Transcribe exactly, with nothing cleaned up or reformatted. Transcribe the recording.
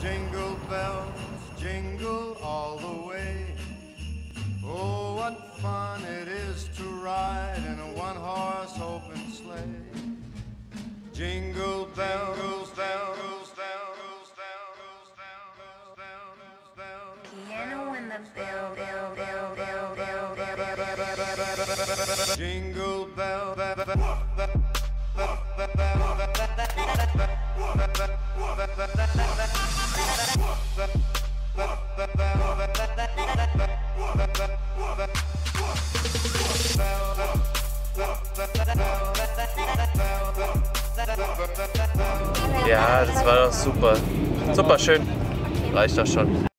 Jingle bells, jingle all the way. Oh, what fun it is to ride in a one-horse open sleigh. Jingle bells, bells, bells, bells, bells, bells, bells. Piano in the bell, bell, bell, bell, bell, bell, bell. Jingle bell, Ja, das war doch super. Super schön. Reicht das schon.